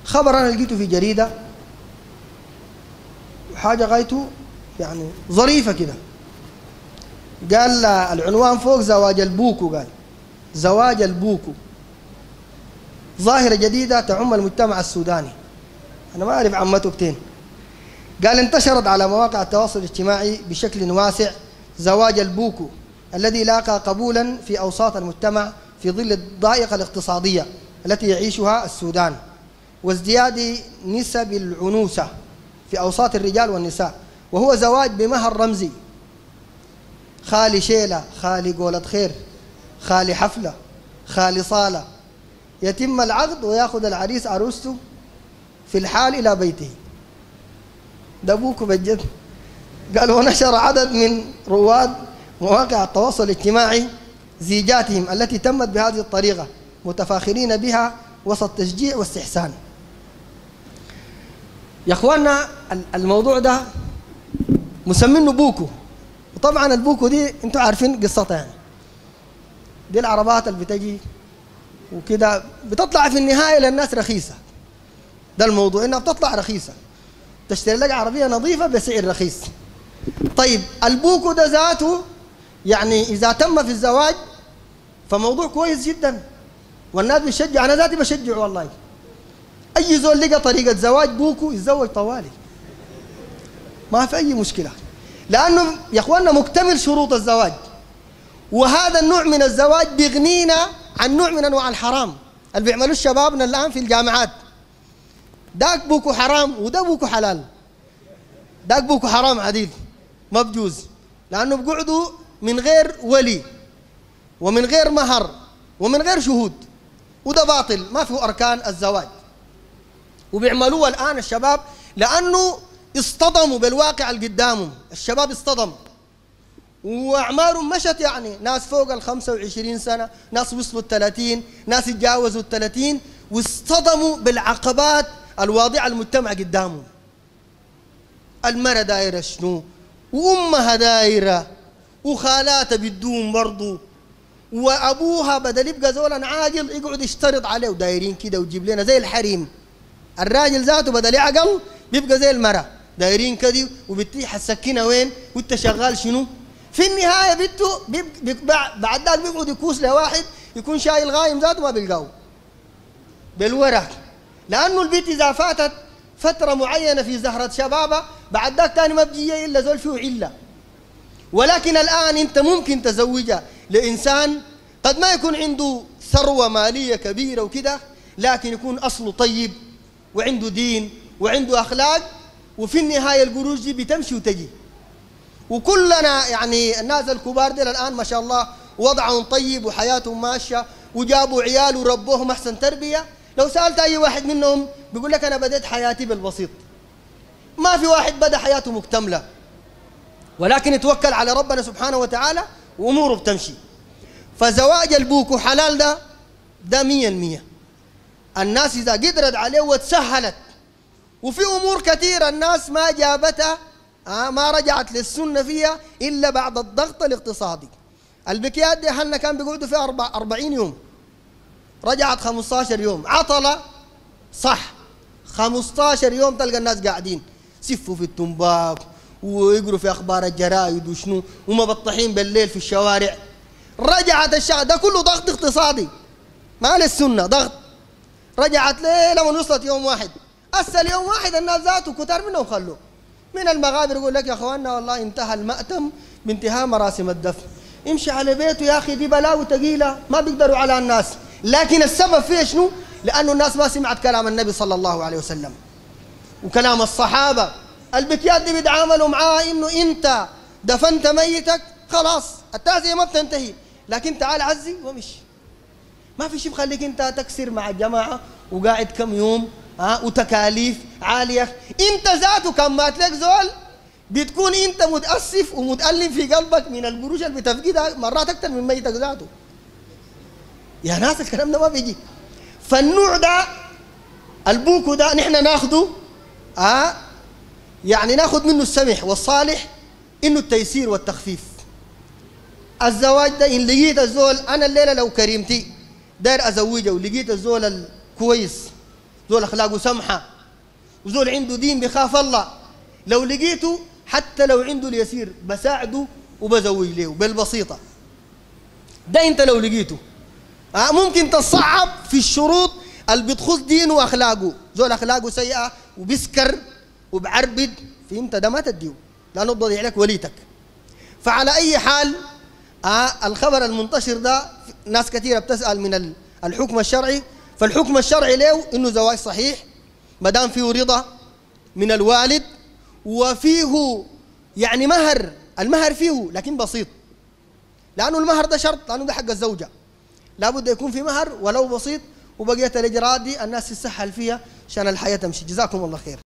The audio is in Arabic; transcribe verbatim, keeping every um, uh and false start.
خبر أنا لقيته في جريدة، حاجة غايته يعني ظريفة كده. قال العنوان فوق زواج البوكو، قال زواج البوكو ظاهرة جديدة تعم المجتمع السوداني. أنا ما أعرف عمته بتين. قال انتشرت على مواقع التواصل الاجتماعي بشكل واسع زواج البوكو الذي لاقى قبولا في أوساط المجتمع في ظل الضائقة الاقتصادية التي يعيشها السودان وازدياد نسب العنوسة في أوساط الرجال والنساء، وهو زواج بمهر رمزي، خالي شيلة، خالي قولة خير، خالي حفلة، خالي صالة، يتم العقد ويأخذ العريس عروسته في الحال إلى بيته. ده بوكو بجد. قال ونشر عدد من رواد مواقع التواصل الاجتماعي زيجاتهم التي تمت بهذه الطريقة متفاخرين بها وسط تشجيع واستحسان. يا اخواننا الموضوع ده مسمينه بوكو، وطبعا البوكو دي انتوا عارفين قصتها، يعني دي العربات اللي بتجي وكده بتطلع في النهاية للناس رخيصة. ده الموضوع، انها بتطلع رخيصة، تشتري لك عربية نظيفة بسعر رخيص. طيب البوكو ده ذاته يعني إذا تم في الزواج فموضوع كويس جدا والناس بتشجع. أنا ذاتي بشجع والله. أي زول لقى طريقة زواج بوكو يتزوج طوالي، ما في أي مشكلة، لأنه يا أخواننا مكتمل شروط الزواج. وهذا النوع من الزواج بيغنينا عن نوع من أنواع الحرام اللي بيعملوه شبابنا الآن في الجامعات. داك بوكو حرام وده بوكو حلال. داك بوكو حرام عديل ما بجوز، لأنه بقعدوا من غير ولي ومن غير مهر ومن غير شهود، وده باطل ما فيه أركان الزواج. وبيعملوه الآن الشباب لأنه اصطدموا بالواقع اللي قدامهم. الشباب اصطدم وأعمارهم مشت، يعني ناس فوق ال خمسة وعشرين سنة، ناس وصلوا الثلاثين، ناس يتجاوزوا الثلاثين، واصطدموا بالعقبات الواضعة المجتمع قدامهم. المرة دايرة شنو، وأمها دايرة، وخالاتها بدون برضو، وأبوها بدل يبقى زولا عاقل يقعد يشترط عليه ودايرين كده ويجيب لنا زي الحريم. الراجل ذاته بدل يعقل بيبقى زي المرة دايرين كده وبتيح السكينة وين وانت شغال شنو. في النهاية بنته بعد ذلك بيقعد يكوس لواحد يكون شايل غايم ذاته ما بيلقاه بالورق، لأنه البنت إذا فاتت فترة معينة في زهرة شبابها بعد ذاك تاني ما بيجي إلا زول فيه علة. ولكن الآن أنت ممكن تزوجها لإنسان قد ما يكون عنده ثروة مالية كبيرة وكده، لكن يكون أصله طيب وعنده دين وعنده أخلاق، وفي النهاية القروش دي بتمشي وتجي. وكلنا يعني الناس الكبار دي الآن ما شاء الله وضعهم طيب وحياتهم ماشية وجابوا عيال وربوهم أحسن تربية. لو سألت أي واحد منهم بيقول لك أنا بديت حياتي بالبسيط. ما في واحد بدأ حياته مكتملة، ولكن يتوكل على ربنا سبحانه وتعالى وأموره بتمشي. فزواج البوكو حلال ده ده مية المية. الناس إذا قدرت عليه وتسهلت، وفي أمور كثيرة الناس ما جابتها آه ما رجعت للسنة فيها إلا بعد الضغط الاقتصادي. البكيات دي أهلنا كان بيقعدوا فيها أربعين يوم، رجعت خمسة عشر يوم. عطلة صح، خمسة عشر يوم تلقى الناس قاعدين سفوا في التنباك ويقروا في أخبار الجرائد وشنو ومبطحين بالليل في الشوارع. رجعت الشعب ده كله ضغط اقتصادي ما للسنة، ضغط. رجعت ليه لما وصلت يوم واحد. أسأل يوم واحد الناس ذاته كتار منه وخلوه. من المغابر يقول لك يا أخواننا والله انتهى المأتم بانتهاء مراسم الدفن. امشي على بيته يا أخي، دي بلاوي ثقيلة ما بيقدروا على الناس. لكن السبب فيه شنو؟ لأنه الناس ما سمعت كلام النبي صلى الله عليه وسلم وكلام الصحابة. البكيات دي بيتعاملوا معاه إنه أنت دفنت ميتك خلاص التعزية ما بتنتهي، لكن تعال عزي ومشي. ما في شيء بخليك أنت تكسر مع الجماعة وقاعد كم يوم ها وتكاليف عالية. أنت ذاته كم مات لك زول بتكون أنت متأسف ومتألم في قلبك من القروش اللي بتفقدها مرات أكثر من ميتك ذاته. يا ناس الكلام ده ما بيجي. فالنوع ده البوكو ده نحن ناخده آه يعني ناخد منه السمح والصالح، إنه التيسير والتخفيف. الزواج ده إن لقيت الزول أنا الليلة لو كريمتي داير أزوجه ولقيت الزول الكويس زول أخلاقه سمحة وزول عنده دين بخاف الله، لو لقيته حتى لو عنده اليسير بساعده وبزوج له بالبسيطة. ده أنت لو لقيته. آه ممكن تصعب في الشروط اللي بتخص دينه وأخلاقه، زول أخلاقه سيئة وبيسكر وبعربد، فهمت؟ ده ما تديه لأنه بضيع لك وليتك. فعلى أي حال آه الخبر المنتشر ده ناس كثيرة بتسأل من الحكم الشرعي، فالحكم الشرعي له إنه زواج صحيح ما دام فيه رضا من الوالد وفيه يعني مهر، المهر فيه لكن بسيط، لأنه المهر ده شرط، لأنه ده حق الزوجة لابد يكون في مهر ولو بسيط، وبقية الإجراءات دي الناس تسهل فيها عشان الحياة تمشي. جزاكم الله خير.